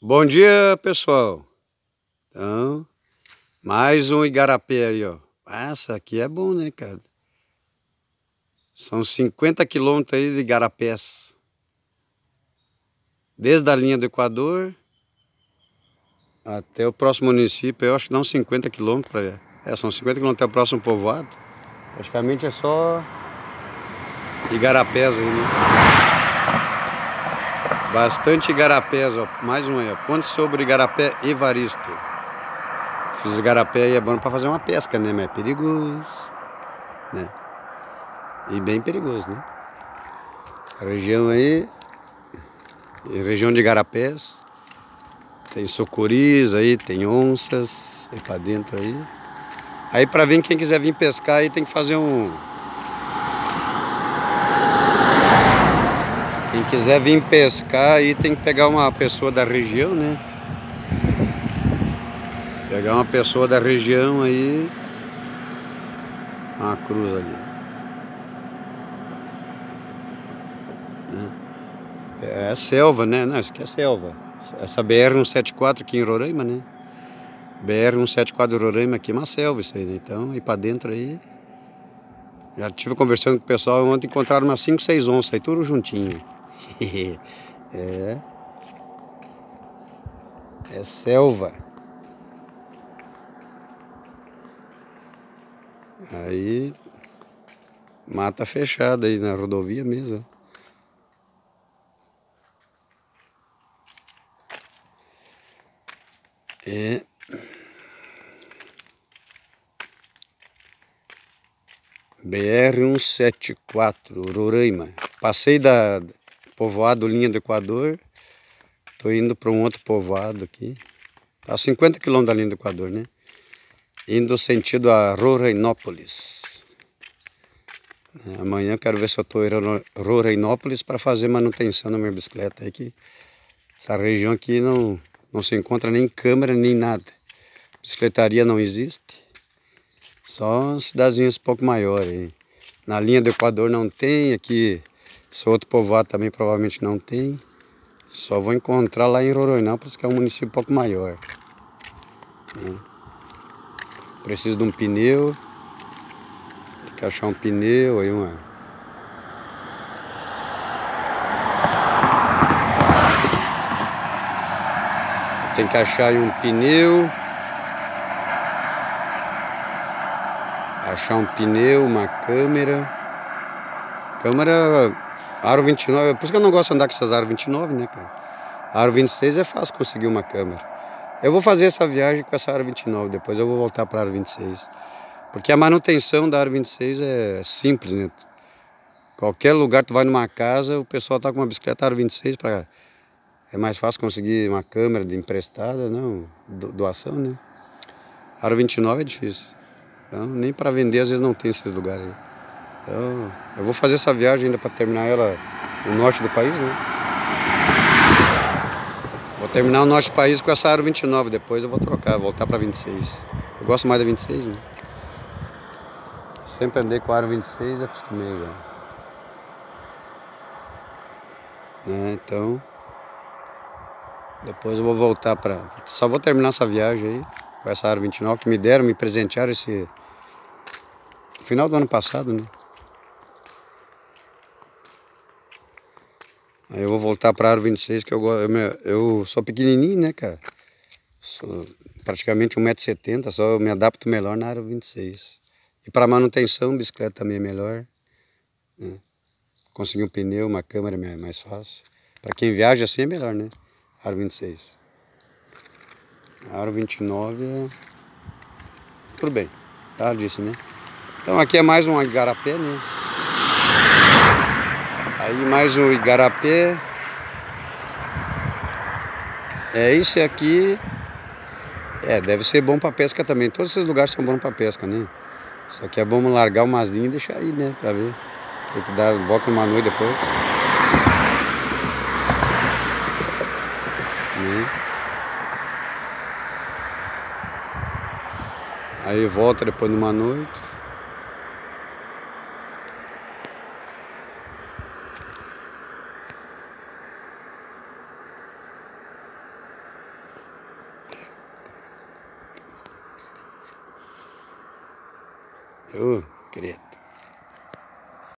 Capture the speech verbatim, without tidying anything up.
Bom dia, pessoal. Então, mais um igarapé aí, ó. Essa aqui é bom, né, cara? São cinquenta quilômetros aí de igarapés. Desde a linha do Equador até o próximo município, eu acho que dá uns cinquenta quilômetros para. É, são cinquenta quilômetros até o próximo povoado. Praticamente é só igarapés aí, né? Bastante igarapés, ó. Mais um aí, ó. Ponte sobre Igarapé Evaristo. Esses igarapé aí é bom para fazer uma pesca, né? Mas é perigoso, né? E bem perigoso, né? A região aí, região de igarapés, tem sucuris aí, tem onças aí pra dentro aí. Aí pra vir, quem quiser vir pescar aí tem que fazer um... Quem quiser vir pescar aí tem que pegar uma pessoa da região, né? Pegar uma pessoa da região aí, uma cruz ali. É selva, né? Não, isso aqui é selva. Essa B R cento e setenta e quatro aqui em Roraima, né? B R cento e setenta e quatro de Roraima aqui é uma selva isso aí, né? Então, aí pra dentro aí... Já estive conversando com o pessoal, ontem encontraram umas cinco, seis onças aí, tudo juntinho. É... É selva. Aí... Mata fechada aí na rodovia mesmo. É... B R cento e setenta e quatro, Roraima. Passei da povoado Linha do Equador. Tô indo para um outro povoado aqui. Tá a cinquenta quilômetros da Linha do Equador, né? Indo sentido a Rorainópolis. Amanhã eu quero ver se eu tô em Rorainópolis para fazer manutenção na minha bicicleta aí, que essa região aqui não, não se encontra nem câmera nem nada. Bicicletaria não existe. Só cidadezinhas um pouco maiores aí. Na Linha do Equador não tem, aqui esse outro povoado também provavelmente não tem. Só vou encontrar lá em Rorainópolis, que é um município um pouco maior. Né? Preciso de um pneu. Tem que achar um pneu aí, uma... Tem que achar aí um pneu. Achar um pneu, uma câmera. Câmera Aro vinte e nove, por isso que eu não gosto de andar com essas Aro vinte e nove, né, cara? Aro vinte e seis é fácil conseguir uma câmera. Eu vou fazer essa viagem com essa Aro vinte e nove, depois eu vou voltar para a Aro vinte e seis. Porque a manutenção da Aro vinte e seis é simples, né? Qualquer lugar tu vai numa casa, o pessoal tá com uma bicicleta Aro vinte e seis para... É mais fácil conseguir uma câmera de emprestada, não, doação, né? Aro vinte e nove é difícil. Então, nem para vender às vezes não tem esses lugares aí. Então, eu vou fazer essa viagem ainda para terminar ela no norte do país, né? Vou terminar o norte do país com essa Aro vinte e nove, depois eu vou trocar, voltar para vinte e seis. Eu gosto mais da vinte e seis, né? Sempre andei com a Aro vinte e seis e acostumei já. Né? Então, depois eu vou voltar para... Só vou terminar essa viagem aí com essa Aro vinte e nove que me deram, me presentearam esse... final do ano passado, né? Aí eu vou voltar para a Aro vinte e seis, que eu, eu, eu sou pequenininho, né, cara? Sou praticamente um metro e setenta, só eu me adapto melhor na Aro vinte e seis. E para manutenção, bicicleta também é melhor. Né? Conseguir um pneu, uma câmera é mais fácil. Para quem viaja assim é melhor, né? Aro vinte e seis. A Aro vinte e nove é... Tudo bem, tá disso, né? Então aqui é mais um igarapé, né? Aí mais um igarapé. É isso aqui. É, deve ser bom para pesca também. Todos esses lugares são bons para pesca, né? Isso aqui é bom largar umas linhas e deixar aí, né? Pra ver. Tem que dar volta uma noite depois. Né? Aí volta depois de uma noite. Ô, credo.